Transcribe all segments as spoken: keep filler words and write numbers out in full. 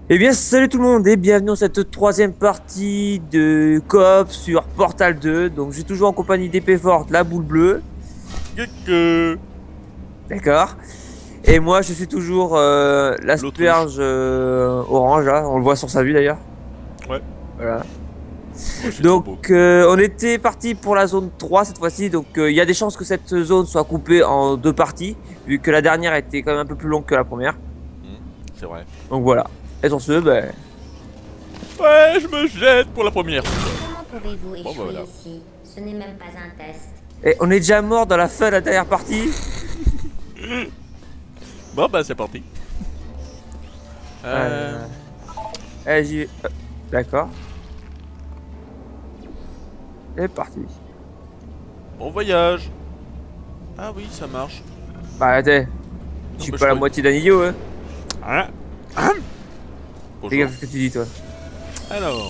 Eh bien, salut tout le monde et bienvenue dans cette troisième partie de coop sur Portal deux. Donc, j'ai toujours en compagnie d'Épée Forte, la boule bleue. Que D'accord. Et moi, je suis toujours euh, l'autruche. l'asperge euh, orange, là. On le voit sur sa vue d'ailleurs. Ouais. Voilà. Oh, c'est trop Donc, beau. euh, on était parti pour la zone trois cette fois-ci. Donc, euh, il y a des chances que cette zone soit coupée en deux parties, vu que la dernière était quand même un peu plus longue que la première. Hmm, c'est vrai. Donc, voilà. Et sur ce, ben. Ouais, je me jette pour la première fois. Comment pouvez-vous Bon bah échouer voilà. ici? Ce n'est même pas un test. Et on est déjà mort dans la fin de la dernière partie. Bon bah c'est parti. Euh... Euh... Eh, j'y vais. Euh, D'accord. C'est parti. Bon voyage. Ah oui, ça marche. Bah, arrêtez. Je Non, suis bah, je pas la croyais- moitié d'un idiot, hein. Hein Hein Fais Bonjour. gaffe à ce que tu dis, toi. Alors.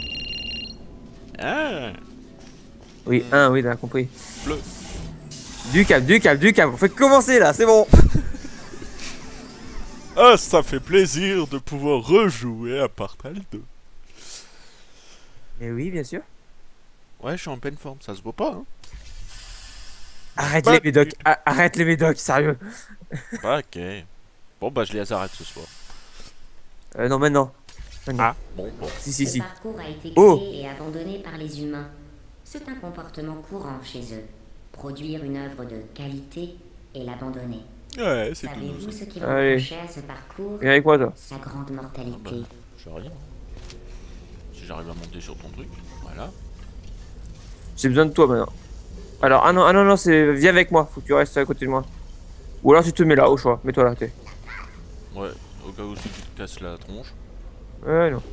Ah. Oui, Hmm, un, oui, t'as compris. bleu. Du calme, du calme, du calme. On fait commencer là, c'est bon. Ah, ça fait plaisir de pouvoir rejouer à Portal deux. Mais oui, bien sûr. Ouais, je suis en pleine forme, ça se voit pas, hein. Arrête Pas les du médocs. tout. A- Arrête les médocs, sérieux. Pas ok. Bon bah je les arrête ce soir. Euh, non, maintenant. Maintenant. Ah, bon, bon. Si, si, Ce si. parcours a été Oh. créé et abandonné par les humains. C'est un comportement courant chez eux. Produire une œuvre de qualité et l'abandonner. Ouais, c'est tout Savez-vous nous. ce qui Allez. reprochait à ce parcours? Viens avec moi, toi. Sa grande Ah mortalité. bah, j'arrive. Si j'arrive à monter sur ton truc, voilà. J'ai besoin de toi maintenant. Alors, ah non, ah non, non, c'est. Viens avec moi. Faut que tu restes à côté de moi. Ou alors tu te mets là, au choix. Mets-toi là, t'es. Ouais, au cas où si tu te casses la tronche. Ouais, non.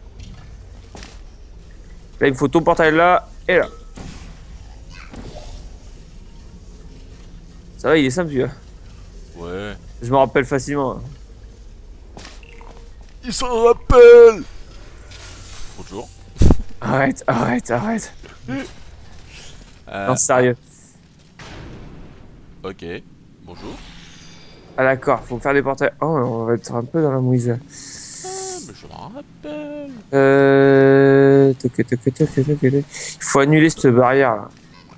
Là, il me faut ton portail là et là. Ça va, il est simple, celui-là. Ouais. Je me rappelle facilement. Il s'en rappelle. Bonjour. Arrête, arrête, arrête. Euh, Non, sérieux. ah, ok. Bonjour. Ah d'accord, faut faire des portails. Oh, on va être un peu dans la mouise. Ah, mais je m'en rappelle. Euh... tac, tac, tac, tac, tac, tac. Il faut annuler cette barrière là.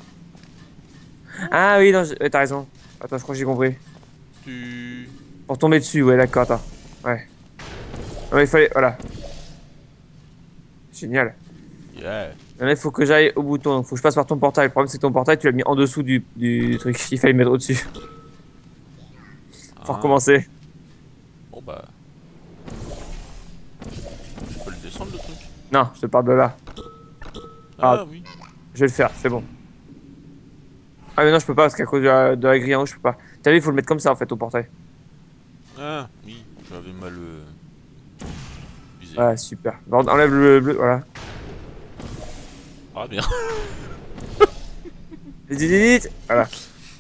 Ah oui, non, j'ai- ouais, t'as raison. Attends, je crois que j'ai compris. Tu... Pour tomber dessus, ouais, d'accord, attends. Ouais. Non, mais il fallait... Voilà. Génial. Yeah. Là, il faut que j'aille au bouton, donc faut que je passe par ton portail. Le problème, c'est que ton portail, tu l'as mis en dessous du, du truc. Il fallait le mettre au-dessus. Faut Ah. recommencer. Bon bah... Je peux le descendre le truc. Non, je te parle de là. Ah, Ah. oui. Je vais le faire, c'est bon. Ah mais non, je peux pas parce qu'à cause de la, de la grille en haut, je peux pas. T'as vu, il faut le mettre comme ça en fait au portail. Ah, oui. J'avais mal... Euh... visé. Ouais, super. Bon, enlève le bleu, voilà. Ah, bien. Vite, vite, vite, vite. Voilà.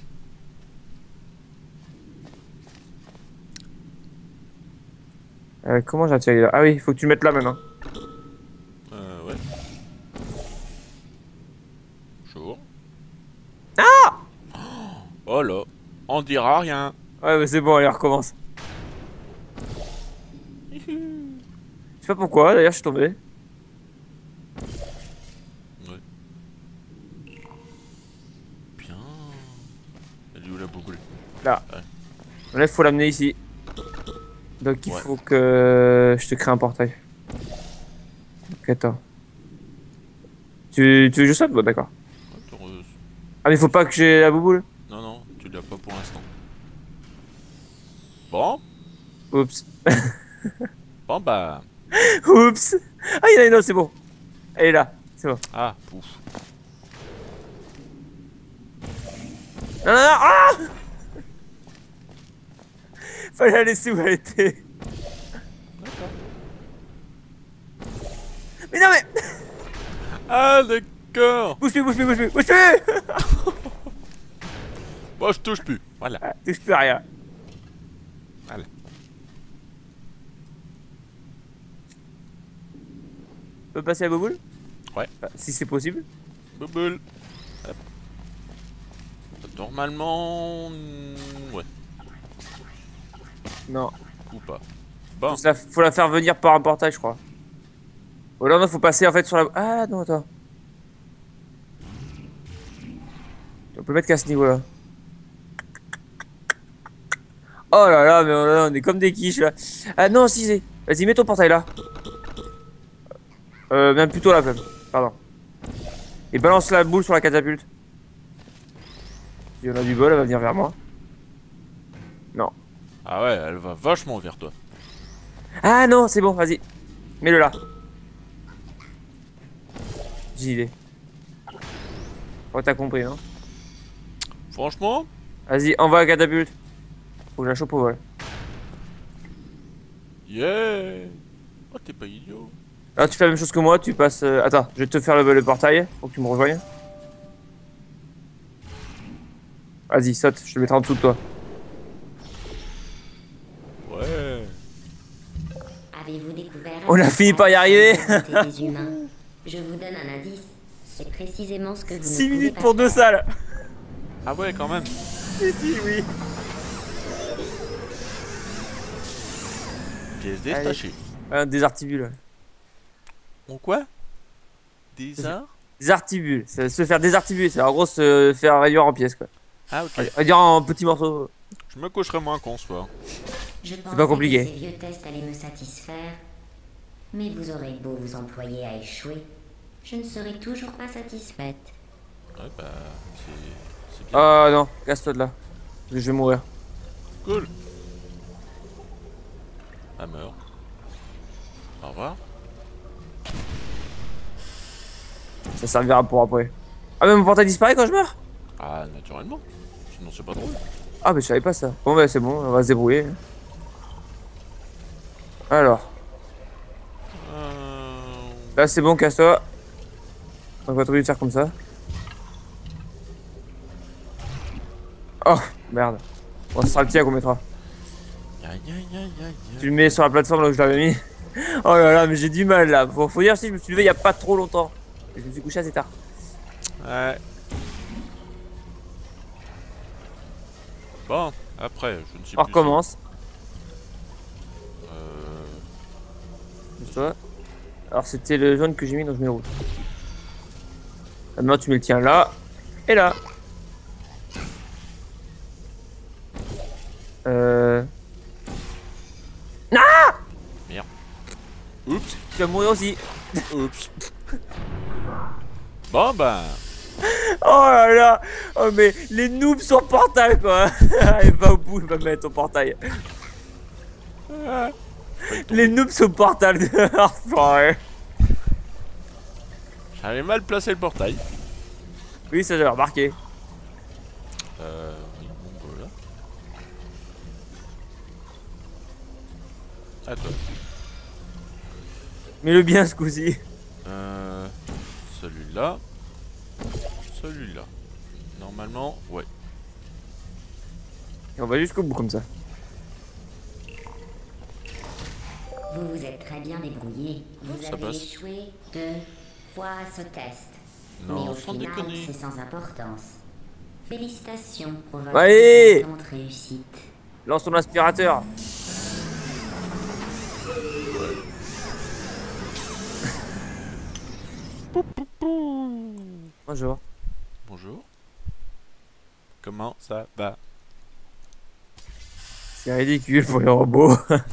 Euh, comment j'ai attiré là? Ah oui, il faut que tu le mettes là maintenant. Euh, ouais. Bonjour. Ah. Oh là. On dira rien. Ouais, mais c'est bon, allez, on recommence. Je sais pas pourquoi, d'ailleurs, je suis tombé. Ouais. Bien. Elle est où la boucle? Là. Ouais. Là, il faut l'amener ici. Donc il Ouais. faut que je te crée un portail. Ok, attends. Tu, tu veux que je saute? Bon, d'accord. Attends, euh, Ah, mais faut pas que j'ai la bouboule. Non, non, tu l'as pas pour l'instant. Bon, Oups. bon bah... Oups. Ah, il y en a une autre, c'est bon. Elle est là, c'est bon. Ah, pouf. Non, non, non, ah. Fallait la laisser où elle était. D'accord. Mais non, mais. Ah, d'accord. Bouge-lui, bouge-lui, bouge-lui, bouge-lui. Bon, je touche plus. Voilà. Ah, touche plus à rien. Voilà. Tu peux passer la bouboule? Ouais. Bah, si c'est possible. Bouboule. Hop. Normalement... hmm, ouais. Non. Ou pas. Bon. Faut la, faut la faire venir par un portail, je crois. Ou alors, non, faut passer en fait sur la. Ah non, attends. On peut mettre qu'à ce niveau-là. Oh là là, mais on est comme des quiches là. Ah non, si, c'est. Vas-y, mets ton portail là. Euh, même plutôt là, même. Pardon. Et balance la boule sur la catapulte. Si on a du bol, elle va venir vers moi. Non. Ah ouais, elle va vachement vers toi. Ah non, c'est bon, vas-y. Mets-le là. J'y vais. Oh, t'as compris, hein. Franchement, Vas-y, envoie la catapulte. Faut que je la chope au vol. yeah. Oh, t'es pas idiot. Alors, tu fais la même chose que moi, tu passes. euh, Attends, je vais te faire le, le portail. Faut que tu me rejoignes. Vas-y, saute, je te mettrai en dessous de toi. Ouais. Avez-vous découvert On a fini par y arriver. des humains? Je vous donne un indice. C'est précisément ce que vous ne six pouvez minutes pas pour deux faire. salles. Ah ouais, quand même. Si, si, oui. Pièce Allez. détachée. Un des artibules. On quoi? Des arts? Des artibules. C'est se faire désartibuler. C'est en gros se faire réduire en pièces, quoi. Ah ok. Réduire en petits morceaux. Je me coucherai moins con ce soir. Je pensais pas compliqué. que ces vieux tests allaient me satisfaire, mais vous aurez beau vous employer à échouer, je ne serai toujours pas satisfaite. Ouais bah, c'est... c'est bien. Ah non, casse-toi de là. Parce que je vais mourir. Cool. Ah meurt. Au revoir. Ça servira pour après. Ah, mais mon portail disparaît quand je meurs? Ah naturellement. Sinon c'est pas drôle. Ah, mais je savais pas ça. Bon, bah c'est bon, on va se débrouiller. Alors, Euh... là c'est bon, casse-toi. On va trouver de faire comme ça. Oh, merde. Bon, ce sera le tien qu'on mettra. Ya, ya, ya, ya, ya. Tu le mets sur la plateforme là où je l'avais mis. Oh là là, mais j'ai du mal là. Faut, faut dire si je me suis levé il y a pas trop longtemps. Et je me suis couché assez tard. Ouais. Bon, après, je ne sais On plus. recommence. Euh... Toi. Alors c'était le jaune que j'ai mis dans je mets le rouge. Maintenant tu mets le tien là. Et là. Euh... Merde. Oups. Tu vas mourir aussi. Oups. Bon ben... Oh là là. Oh mais les noobs sur portail quoi. Allez va au bout, va mettre ton portail. Les noobs sur portail de Enfoiré. J'avais mal placé le portail. Oui ça j'avais remarqué. Euh... Oui, bon voilà. À toi. Mets-le bien ce coup-ci. Euh... Celui-là. Celui-là. Normalement, ouais. Et on va jusqu'au bout comme ça. Vous vous êtes très bien débrouillé. Vous Ça avez passe. échoué deux fois à ce test. Mais Non, au sans final, déconner. c'est sans importance. Félicitations pour votre Allez éclatante réussite. Lance ton aspirateur. Bonjour. Bonjour. Comment ça va? C'est ridicule pour les robots.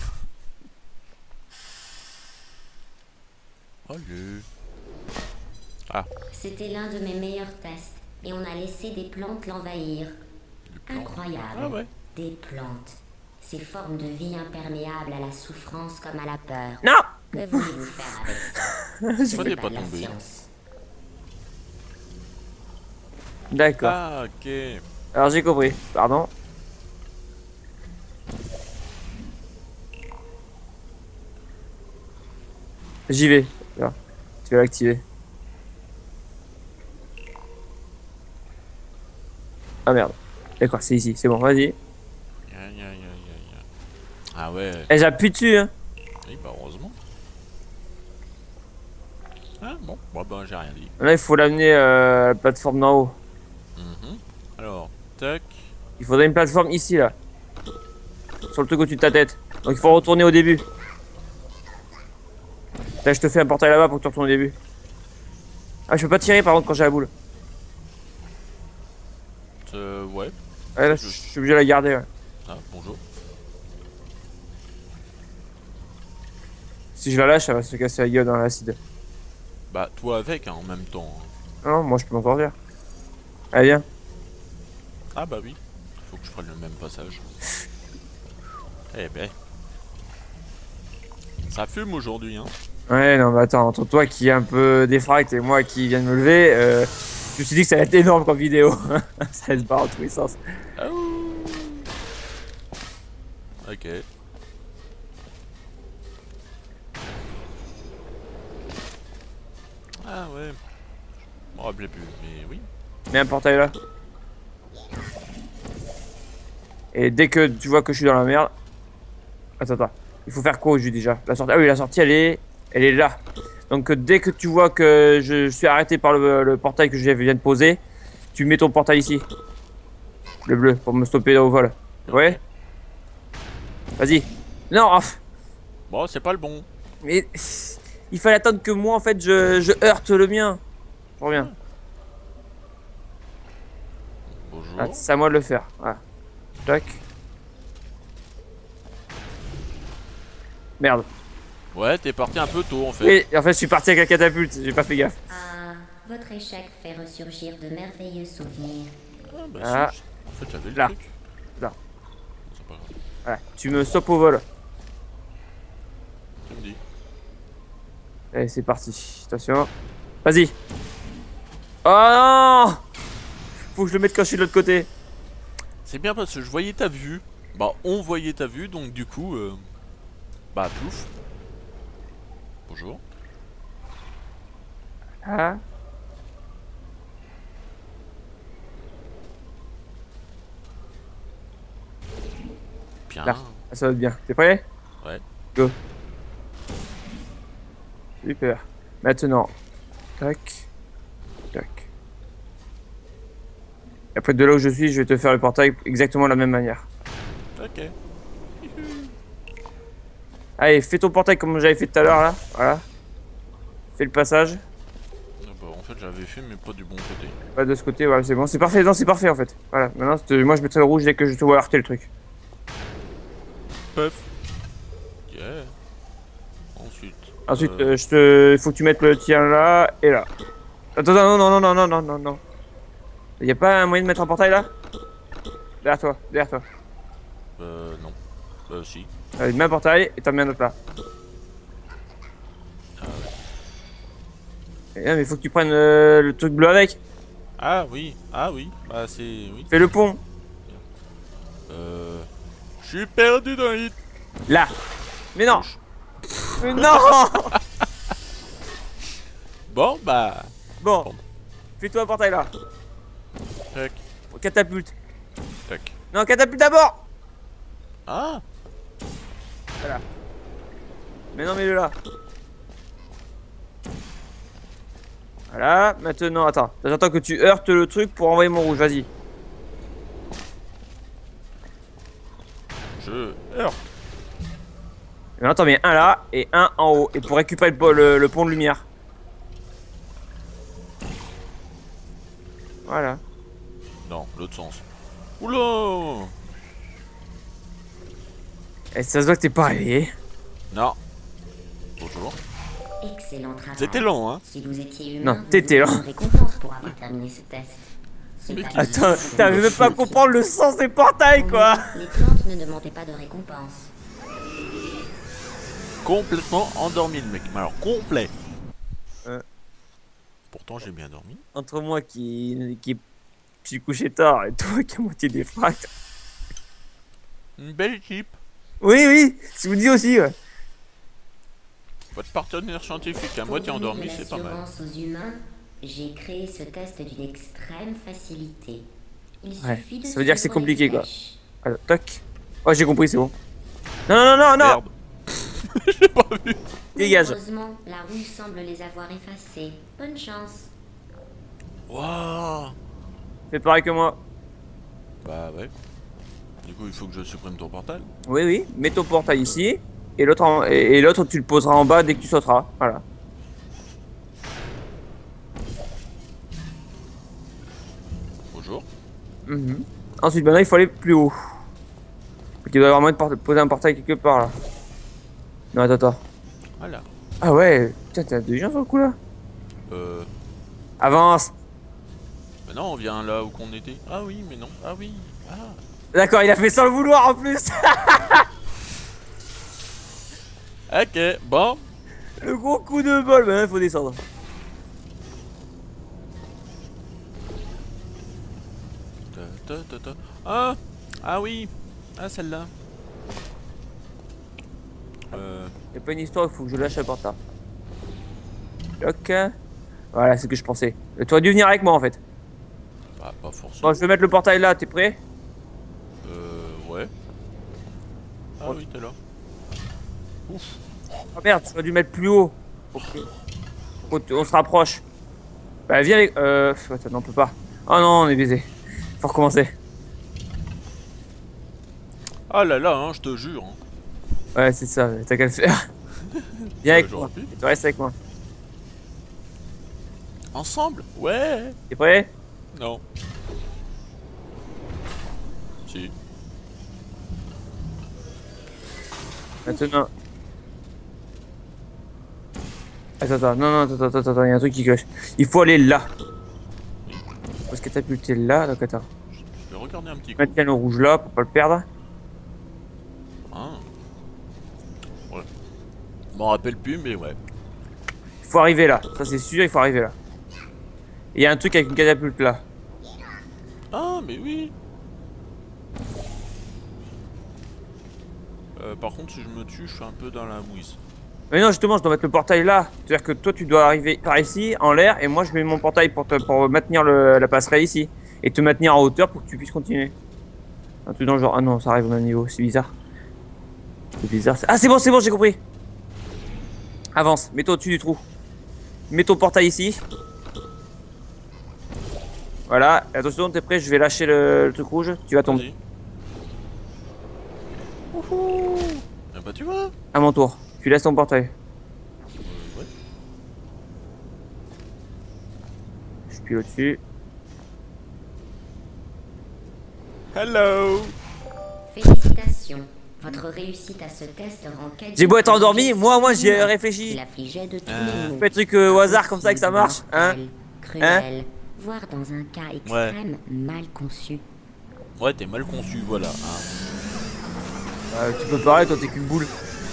Oh le... C'était l'un de mes meilleurs tests et on a laissé des plantes l'envahir. le plan. Incroyable. Ah ouais. Des plantes. Ces formes de vie imperméables à la souffrance comme à la peur. Non. Que voulez-vous faire avec ça? Ce Prenez n'est pas pas de la tomber. science. D'accord. Ah ok. Alors j'ai compris. Pardon. J'y vais. Là. Tu vas l'activer. Ah merde. D'accord, c'est ici. C'est bon, vas-y. Ya, ya, ya, ya, ya. Ah ouais. Et j'appuie dessus, hein. Oui bah heureusement. Ah bon, bon ben j'ai rien dit. Là, il faut l'amener euh, à la plateforme d'en haut. Mhm. Alors, tac. Il faudrait une plateforme ici, là. Sur le truc au-dessus de ta tête. Donc il faut retourner au début. Là, je te fais un portail là-bas pour que tu retournes au début. Ah, je peux pas tirer par contre quand j'ai la boule. Euh, ouais. Ouais, là, je suis obligé de la garder. Ouais. Ah, bonjour. Si je la lâche, elle va se casser la gueule dans l'acide. Bah, toi avec, hein, en même temps. Non, moi je peux m'en sortir. Allez, viens. Ah bah oui. Faut que je prenne le même passage. Eh ben. Ça fume aujourd'hui, hein. Ouais, non, mais attends, entre toi qui est un peu défracte et moi qui viens de me lever, euh, je me suis dit que ça allait être énorme comme vidéo. Ça allait se barrer dans tous les sens. Ah ouh. Ok. Ah ouais. Je m'en rappelais plus, mais oui. Mets un portail là. Et dès que tu vois que je suis dans la merde. Attends, attends. Il faut faire quoi au jus déjà? La sortie. Ah oui, la sortie elle est. Elle est là. Donc euh, dès que tu vois que je suis arrêté par le, le portail que je viens de poser, tu mets ton portail ici. Le bleu, pour me stopper au vol. Ouais. Vas-y. Non. Ah. Bon, c'est pas le bon. Mais il fallait attendre que moi en fait je, je heurte le mien. Je reviens. Bonjour. Ah, c'est à moi de le faire. Voilà. Tac. Merde. Ouais, t'es parti un peu tôt en fait. Oui, en fait je suis parti avec la catapulte, j'ai pas fait gaffe. Ah, votre échec fait ressurgir de merveilleux souvenirs. Ah, bah Ah. si, en fait j'avais le Là. truc. Là. C'est pas grave. Voilà. Tu me stoppes au vol. Tu me dis. Allez, c'est parti. Attention. Vas-y. Oh non! Faut que je le mette quand je suis de l'autre côté. C'est bien parce que je voyais ta vue. Bah, on voyait ta vue, donc du coup, euh... bah, plouf. Bonjour. Ah. Bien. Là. Ah, ça va être bien. T'es prêt? Ouais. Go. Super. Maintenant. Tac. Tac. Et après de là où je suis, je vais te faire le portail exactement de la même manière. Ok. Allez, fais ton portail comme j'avais fait tout à l'heure là. Voilà. Fais le passage. Ah bah, en fait, j'avais fait, mais pas du bon côté. Pas de ce côté, voilà, c'est bon. C'est parfait, non, c'est parfait en fait. Voilà. Maintenant, c'est- moi je mettrai le rouge dès que je te vois heurter le truc. Puff. Ok. Ensuite. Ensuite, euh, euh, je te... il faut que tu mettes le tien là et là. Attends, non, non, non, non, non, non, non, non. Y a pas un moyen de mettre un portail là? Derrière toi, derrière toi. Euh, non. Euh, si. Allez, mets un portail et t'en mets un autre là. Ah ouais. Et, non, mais il faut que tu prennes euh, le truc bleu avec. Ah oui. Ah oui. Bah, c'est. Oui. Fais le pont. Euh. Je suis perdu dans l'île. Là. Mais non. Gauche. Mais non. Bon, bah. Bon. Bon. Fais-toi un portail là. Tac. Catapulte. Tac. Non, catapulte d'abord. Ah. Voilà. Mais non, mets-le là. Voilà. Maintenant, attends. J'attends que tu heurtes le truc pour envoyer mon rouge. Vas-y. Je heurte. Maintenant, t'en mets un là et un en haut. Et pour récupérer le, le, le pont de lumière. Voilà. Non, l'autre sens. Oula. Et ça se voit que t'es pas réveillé. Non. Bonjour. Excellent travail. C'était long, hein. Si vous étiez humain, Non, vous t'étais auriez lent. une récompense pour avoir terminé ce test. C'est Mais pas qui- difficile. Attends, t'arrives même pas à comprendre le sens des portails quoi. Les plantes ne demandaient pas de récompense. Complètement endormi, le mec. Mais alors, complet. Euh. Pourtant, j'ai bien dormi. Entre moi qui, qui suis couché tard et toi qui a moitié des fracs. Une belle équipe. Oui, oui, je vous dis aussi. Ouais. Votre partenaire scientifique à moitié Pour donner endormi, de c'est pas mal. l'assurance aux humains, j'ai créé ce test d'une extrême facilité. Il Ouais, suffit de ça veut dire que c'est suivre les compliqué, quoi. flèches. Alors, toc. Oh, j'ai compris, c'est bon. Non, non, non, non, non. Merde. J'ai pas vu. Dégage. Heureusement, la rouille semble les avoir effacés. Bonne chance. Waouh. Fais pareil que moi. Bah ouais. Du coup, il faut que je supprime ton portail. Oui, oui. Mets ton portail ici. Et l'autre, en... et, et l'autre, tu le poseras en bas dès que tu sauteras. Voilà. Bonjour. Mhm. Ensuite, maintenant, il faut aller plus haut. Donc, il doit y avoir moyen de porter- poser un portail quelque part là. Non, attends, attends. Voilà. Ah ouais, putain, t'as deux gens sur le coup là. Euh... Avance. Mais non, on vient là où qu'on était. Ah oui, mais non. Ah oui. Ah. D'accord, il a fait sans le vouloir en plus. Ok, bon. Le gros coup de bol, mais il faut descendre. Ta, ta, ta, ta. Ah. Ah oui. Ah, celle-là. Euh... Y'a pas une histoire, il faut que je lâche le portail. Ok. Voilà, c'est ce que je pensais. Tu aurais dû venir avec moi en fait. Bah, pas forcément. Bon, je vais mettre le portail là, t'es prêt? Euh... Ouais. Ah oui, t'es là. Ouf. Oh merde, tu aurais dû mettre plus haut. Ok. Faut que- On se rapproche. Bah viens avec... Euh... Attends, non, on peut pas. Oh non, on est baisé. Faut recommencer. Ah là là, hein, je te jure. Hein. Ouais, c'est ça, t'as qu'à le faire. Viens avec j'aurais moi. pu. Et tu restes avec moi. Ensemble? Ouais. T'es prêt? Non. Si. Maintenant. Attends, attends, non, non, attends, attends, attends, il y a un truc qui cloche. Il faut aller là. Parce que t'as pulté là, donc attends. Je vais regarder un petit coup. Maintiens le rouge là pour pas le perdre. Ah. Ouais. Je m'en rappelle plus, mais ouais. Il faut arriver là, ça c'est sûr, il faut arriver là. Et il y a un truc avec une catapulte là. Ah, mais oui. Euh, par contre, si je me tue, je suis un peu dans la mouise. Mais non, justement, je dois mettre le portail là. C'est-à-dire que toi, tu dois arriver par ici, en l'air, et moi, je mets mon portail pour, te, pour maintenir le, la passerelle ici. Et te maintenir en hauteur pour que tu puisses continuer. Un truc dans le genre. Ah non, ça arrive au même niveau, c'est bizarre. C'est bizarre. Ah, c'est bon, c'est bon, j'ai compris. Avance, mets-toi au-dessus du trou. Mets ton portail ici. Voilà, et attention, t'es prêt, je vais lâcher le, le truc rouge. Tu vas tomber. Vas-y. Wouhou. Ah bah tu vois. À mon tour, tu laisses ton portail. Euh, ouais. Je suis au-dessus. Hello. Félicitations. Votre réussite à ce test rend caduque J'ai beau être le endormi, geste moi, moi, j'y ai humain réfléchi. qui l'affligeait de tous Euh. les maux. Fais des trucs euh, au hasard comme ça que ça marche, hein? Mortel, cruel, voire dans un cas extrême, mal conçu. Ouais, t'es mal conçu, voilà. Hein. Euh, tu peux parler, toi, t'es qu'une boule.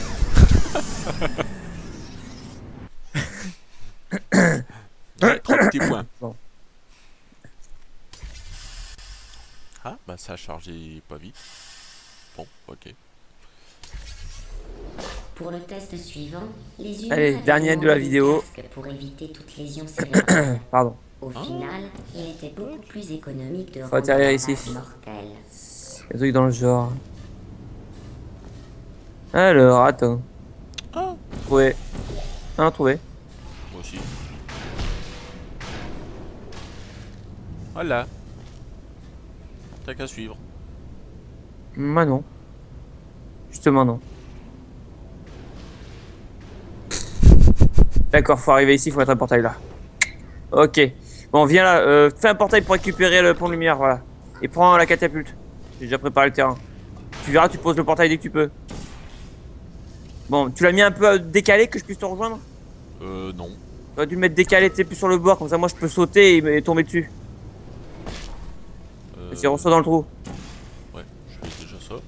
Ouais, trois petits points. Bon. Ah, bah ça a chargé pas vite. Bon, ok. Pour le test suivant, les humains Allez, avaient dernière de la demandé des vidéo. casques pour éviter toute lésion cérébrale. Pardon. Au final, il était beaucoup plus économique de Faut rendre atterrir la ici. base mortelle. Des trucs dans le genre. Alors, attends. Ah, Trouvé. Ah, trouvé. moi aussi. Voilà. T'as qu'à suivre. Bah non. Justement non. D'accord, faut arriver ici, faut mettre un portail là. Ok. Bon, viens là, euh, fais un portail pour récupérer le pont de lumière, voilà. Et prends la catapulte. J'ai déjà préparé le terrain. Tu verras, tu poses le portail dès que tu peux. Bon, tu l'as mis un peu décalé que je puisse te rejoindre? Euh, non. Tu aurais dû le mettre décalé, tu sais, plus sur le bord, comme ça moi je peux sauter et, et tomber dessus. Euh, Vas-y, reçois dans le trou. Ouais, je fais déjà ça.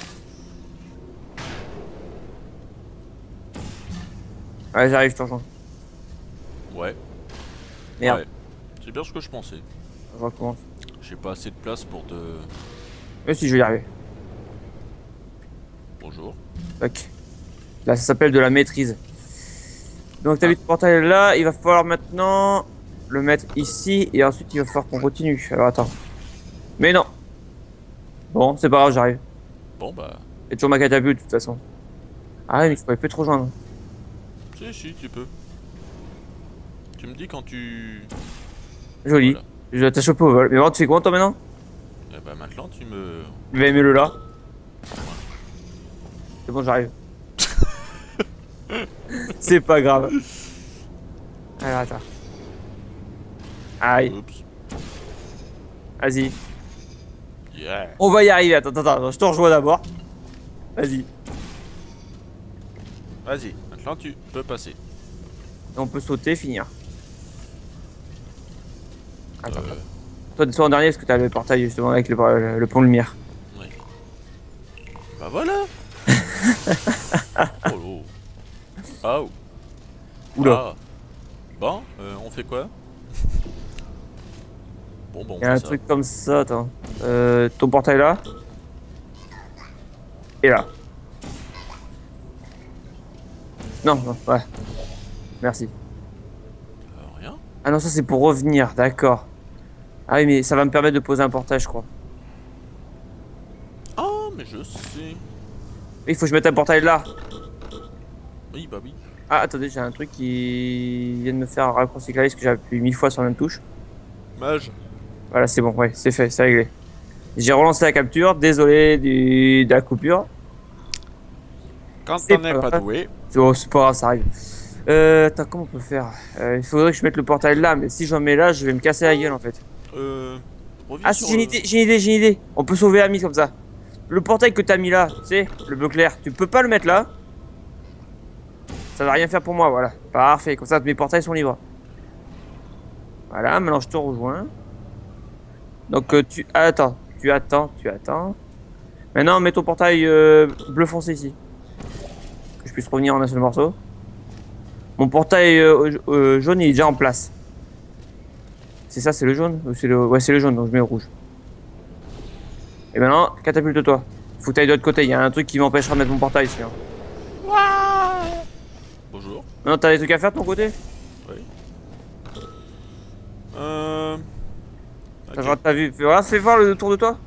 Ouais, j'arrive, je te rejoins. Ouais. Merde, Ouais. C'est bien ce que je pensais. je recommence. J'ai pas assez de place pour te... Mais si, je vais y arriver. Bonjour. Tac. Là, ça s'appelle de la maîtrise. Donc, t'as vu ce portail là, il va falloir maintenant le mettre ici et ensuite il va falloir qu'on continue. Alors, attends. Mais non. Bon, c'est pas grave, j'arrive. Bon bah... Et toujours ma catapulte de toute façon. Ah ouais, mais je pourrais plus te rejoindre. Si, si, tu peux. Tu me dis quand tu... Joli. Voilà. Je t'ai chopé au vol. Mais bon, tu fais quoi toi maintenant? Et bah maintenant tu me... Mais mets-le là. C'est bon, j'arrive. C'est pas grave. Alors attends. Aïe. Oups. Vas-y. Yeah. On va y arriver. Attends, attends, attends. Je te rejoins d'abord. Vas-y. Vas-y, maintenant tu peux passer. On peut sauter, finir. Attends. Euh, Toi, descends en dernier parce que t'as le portail justement avec le, le, le pont lumière. oui. Bah voilà. Oh l'eau. Ah, oh. Oula. Ah. Bon, euh, on fait quoi? Bon, bon, on Il y a un fait ça. truc comme ça, attends. Euh, ton portail là. Et là. Non, non, ouais. Merci. Euh, rien. Ah non, ça c'est pour revenir, d'accord. Ah oui, mais ça va me permettre de poser un portail, je crois. Ah, mais je sais. Il faut que je mette un portail là. Oui, bah oui. Ah, attendez, j'ai un truc qui vient de me faire un raccourci clavier parce que j'ai appuyé mille fois sur la même touche. Mage. Voilà, c'est bon, ouais, c'est fait, c'est réglé. J'ai relancé la capture, désolé du, de la coupure. Quand C'est on n'est pas pas grave. doué. C'est bon, c'est pas grave, ça arrive. Euh, attends, comment on peut faire? euh, Il faudrait que je mette le portail là, mais si j'en mets là, je vais me casser la gueule en fait. Euh. Reviens Ah si, sur j'ai une le- idée, j'ai une idée, j'ai une idée. On peut sauver Ami comme ça. Le portail que t'as mis là, tu sais, le bleu clair, tu peux pas le mettre là. Ça va rien faire pour moi, voilà. Parfait, comme ça mes portails sont libres. Voilà, maintenant je te rejoins. Donc euh, tu attends, tu attends, tu attends. Maintenant mets ton portail euh, bleu foncé ici. Que je puisse revenir en un seul morceau. Mon portail euh, euh, jaune il est déjà en place. C'est ça, c'est le jaune ou c'est le... Ouais, c'est le jaune, donc je mets le rouge. Et maintenant, catapulte-toi. Faut que t'ailles de l'autre côté, il y a un truc qui m'empêchera de mettre mon portail ici. Hein. Bonjour. Maintenant, t'as des trucs à faire de ton côté? Oui. Euh. T'as Ok. t'as vu? Voilà, fais voir le tour de toi.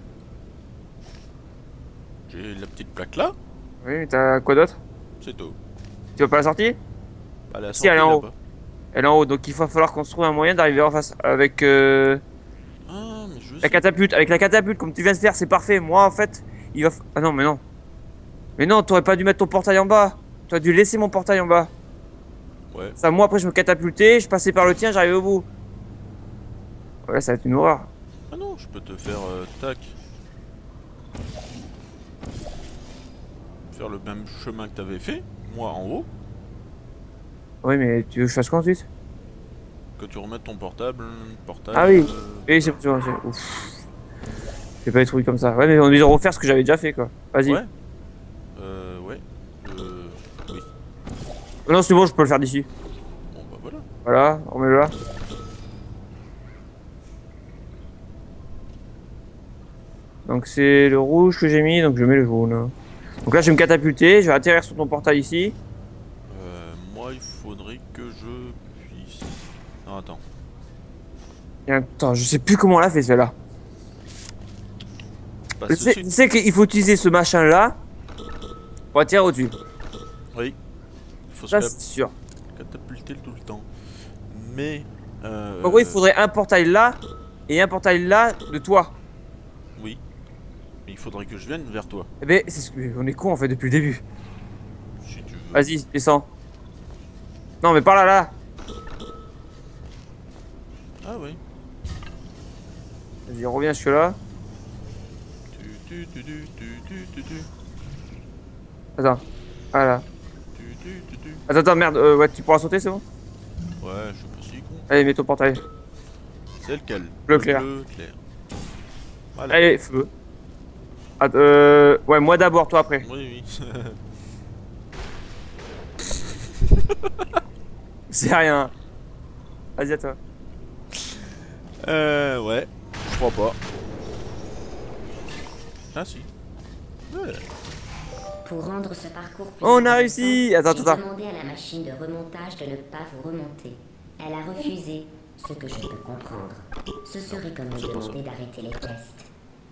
J'ai la petite plaque là. Oui, mais t'as quoi d'autre? C'est tout. Tu vois pas la sortie? À la Si, elle est en haut. là-bas. Elle est en haut, donc il va falloir qu'on se trouve un moyen d'arriver en face avec euh, Ah, mais je la sais. catapulte. Avec la catapulte, comme tu viens de faire, c'est parfait. Moi, en fait, il va. f- Ah non, mais non. Mais non, t'aurais pas dû mettre ton portail en bas. T'aurais dû laisser mon portail en bas. Ouais. Ça, moi, après, je me catapultais, je passais par le tien, j'arrivais au bout. Ouais, ça va être une horreur. Ah non, je peux te faire euh, tac. Faire le même chemin que t'avais fait, moi en haut, Oui, mais tu veux que je fasse quoi ensuite? que tu remettes ton portable, portable. Ah oui. euh, Oui, c'est bon, c'est. Ouf. J'ai pas des trucs comme ça. Ouais, mais on est obligé de refaire ce que j'avais déjà fait, quoi. Vas-y. Ouais. Euh, ouais. Euh, oui. Non, c'est bon, je peux le faire d'ici. Bon bah voilà. Voilà, on met le là. Donc c'est le rouge que j'ai mis, donc je mets le jaune. Donc là, je vais me catapulter, je vais atterrir sur ton portail ici. Euh, moi il faudrait que je puisse. Non attends. Et attends, je sais plus comment on l'a fait celle-là. Pas Je sais, ceci. je sais qu'il faut utiliser ce machin là pour atterrir au-dessus. Oui. Il faut Ça, se c'est sûr. catapulter tout le temps. Mais. Euh, En gros, il faudrait un portail là et un portail là de toi. Oui. Mais il faudrait que je vienne vers toi. Eh ben, c'est ce que... on est con en fait depuis le début. Si tu veux. Vas-y, descends. Non, mais par là, là. Ah oui. Vas-y, reviens jusque là. Tu, tu, tu, tu, tu, tu, tu, tu. Attends. Voilà. Tu, tu, tu, tu. Attends, attends, merde. Euh, ouais, tu pourras sauter, c'est bon? Ouais, je suis pas si con. Allez, mets ton portail. C'est lequel? Bleu clair. Bleu clair. Voilà. Allez, feu. Att- euh... Ouais, moi d'abord, toi après. Oui, oui. C'est rien. Vas-y, à toi. euh, ouais. Je crois pas. Ah si. Ouais. Pour rendre ce parcours plus On a intéressant, réussi. Attends, j'ai attends. demandé à la machine de remontage de ne pas vous remonter. Elle a refusé, ce que je peux comprendre. Ce serait comme me C'est pas ça. demander d'arrêter les tests.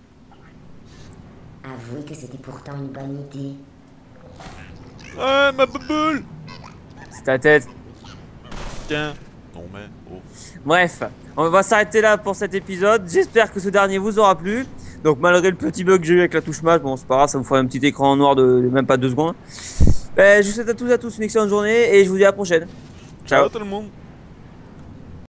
Avouez que c'était pourtant une bonne idée. Ah, ma boule. C'est ta tête. Tiens. Non mais, oh. Bref, on va s'arrêter là pour cet épisode. J'espère que ce dernier vous aura plu. Donc malgré le petit bug que j'ai eu avec la touche match, bon c'est pas grave, ça vous fera un petit écran noir de, de même pas deux secondes. Ben, je vous souhaite à tous à tous une excellente journée et je vous dis à la prochaine. Ciao. Ciao tout le monde.